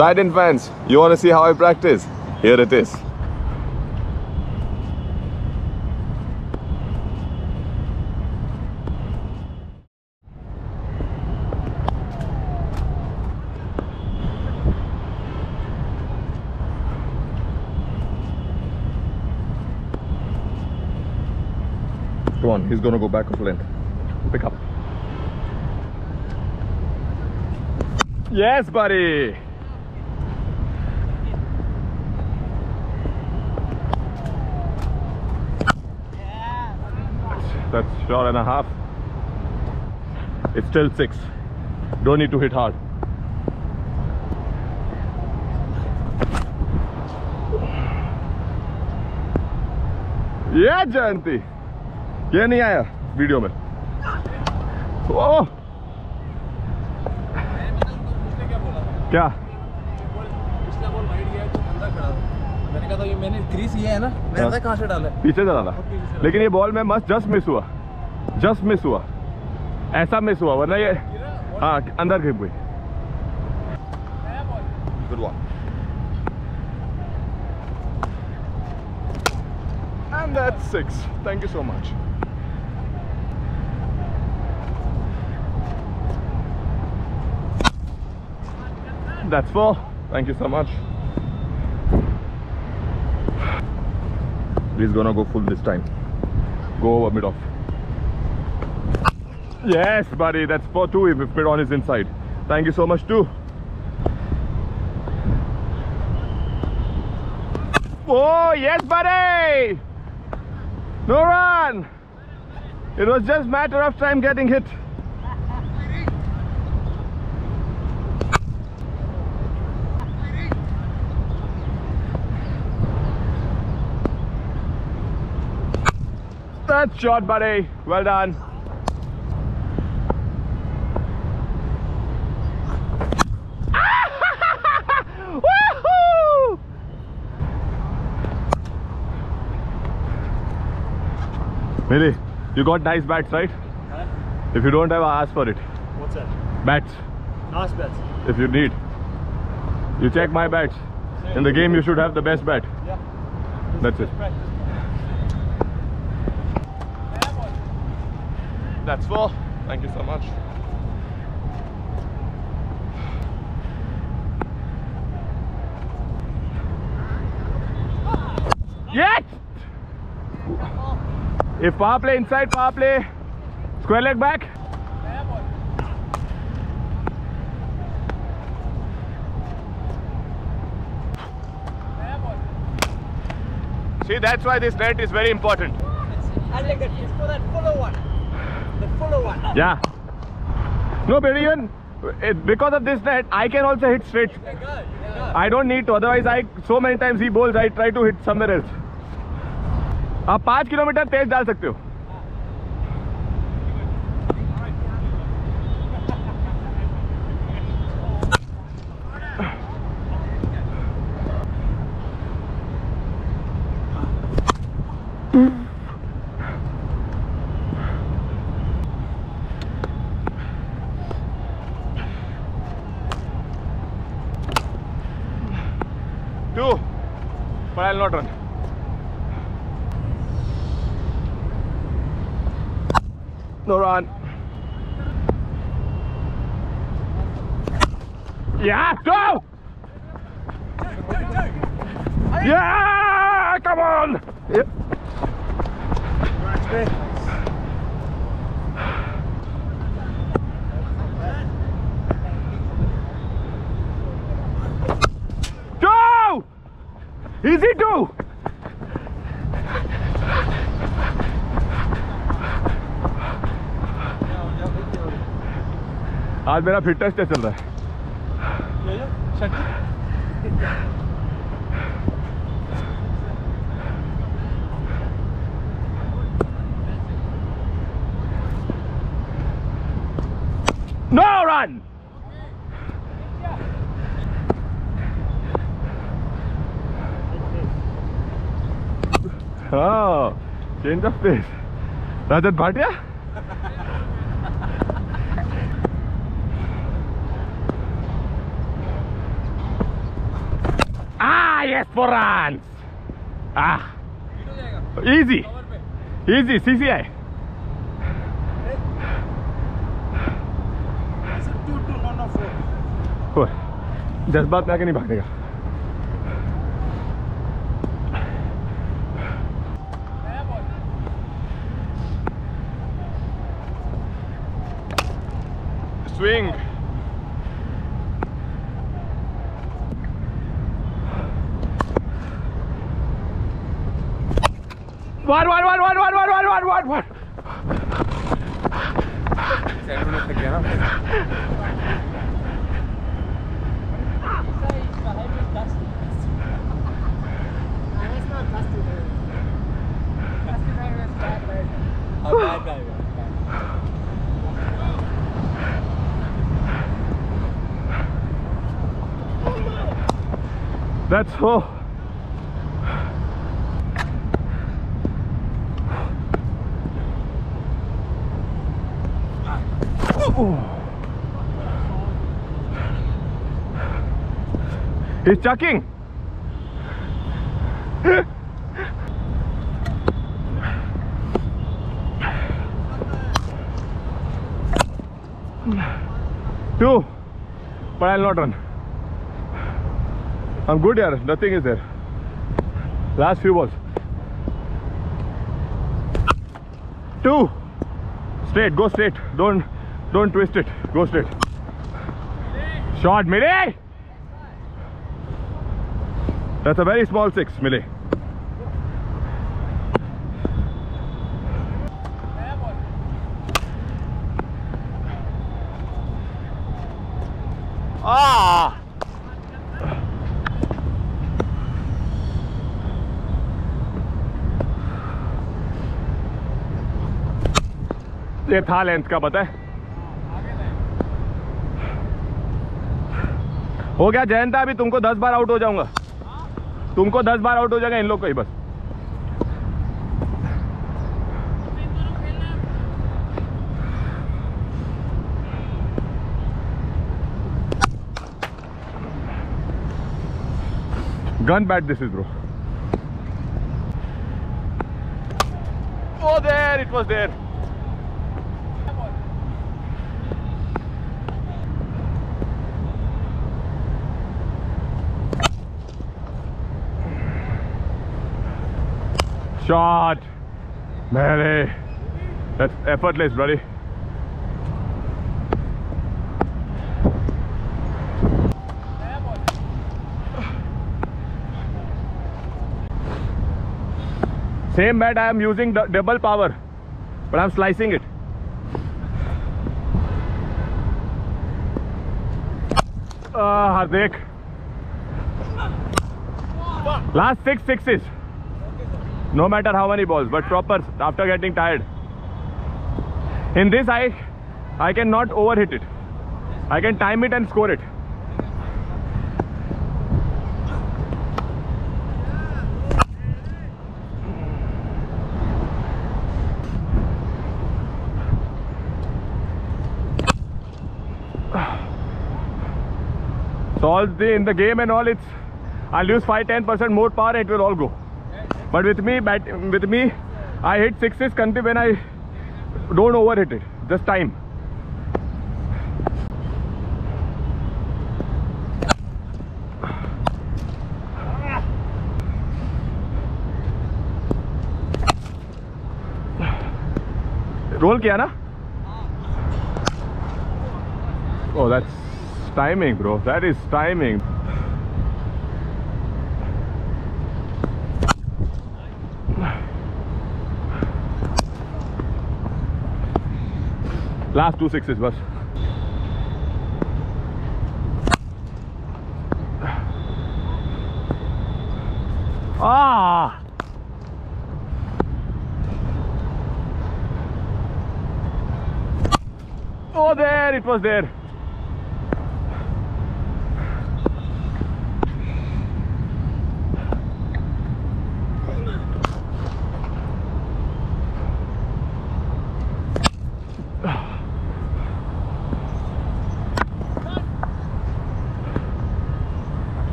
Titan fans, you want to see how I practice? Here it is. Come on, he's gonna go back of length. Pick up. Yes, buddy! That's shot and a half. It's still 6. Don't need to hit hard. Yeah, Jayanti. ये नहीं आया video में। ओह क्या पिछला ball wide गया तो अंदर खड़ा था। मैंने कहा था ये मैंने क्रीज ये है ना, मैंने कहां से डाला है? पीछे चला था, लेकिन ये बॉल में मस्त जस्ट मिस हुआ, जस्ट मिस हुआ, ऐसा मिस हुआ वरना ये हाँ अंदर गिर गई। Good one and that's 6. Thank you so much. That's 4. Thank you so much. He's gonna go full this time. Go over mid off. Yes, buddy. That's 4-2 if mid on is inside. Thank you so much too. Oh yes, buddy. No run. It was just matter of time getting hit. That shot, buddy. Well done. Woohoo! Really? You got nice bats, right? Huh? If you don't have, ask for it. What's that? Bats. Nice bats. If you need. You check my bats. In the game, you should have the best bat. Yeah. That's it. That's 4. Thank you so much. Yes! If power play inside, power play. Square leg back. See, that's why this net is very important. I like that. It's for that fuller one. The fuller one. Yeah. No, but even because of this net, I can also hit straight. I don't need to. Otherwise, so many times he bowls, I try to hit somewhere else. आप 5 kilometre तेज डाल सकते हो. Two, but I'll not run. No run. Yeah, go! Yeah, come on! Yep. Go! Easy too! आज मेरा fitness test चल रहा है. No run! Oh, change of pace. Rajat Bhatia? Ah, yes, 4 runs. Ah, easy. Easy, CCI. जज्बात में आके नहीं भागने का. Swing. One. That's so. He's chucking. Two, but I'll not run. I'm good here. Nothing is there. Last few balls. Two. Straight. Go straight. Don't twist it. Go straight. Shot, Millie. That's a very small 6, Millie. Ah! ये था length का, पता है. हो गया जयंता. अभी तुमको 10 बार out हो जाऊंगा. तुमको 10 बार आउट हो जाएगा इन लोग को ही बस. Gun bat this is, bro. Oh, there it was there. Shot. Melee. That's effortless, buddy. Same bat I am using double power, but I'm slicing it. Hardik. Last 6 sixes. No matter how many balls, but proper after getting tired. In this I cannot overhit it. I can time it and score it. So all in the game and all, I'll use 5-10% more power, it will all go. But with me, I hit sixes when I don't overhit it. Just time. Roll किया ना? Oh, that's timing, bro. That is timing. Last 2 sixes, bus. Ah! Oh, there it was there.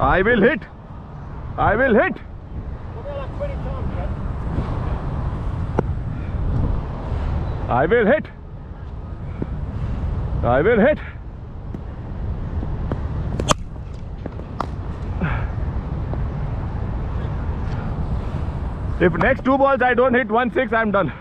I will hit. I will hit. I will hit. I will hit. If next 2 balls I don't hit 1-6, I'm done.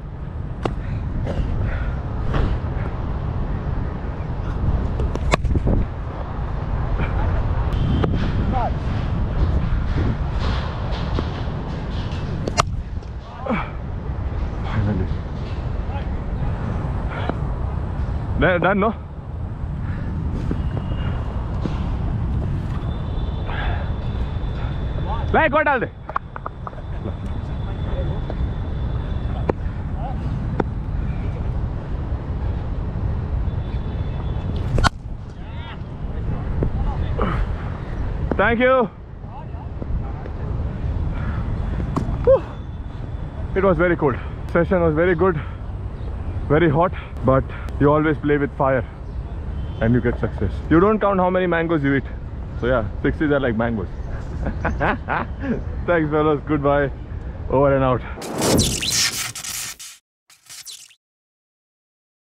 Finally. Done, no? Like और डाल दे. Thank you. Whew. It was very cool. Session was very good, very hot, but you always play with fire and you get success. You don't count how many mangoes you eat. So yeah, 60s are like mangoes. Thanks fellas, goodbye, over and out.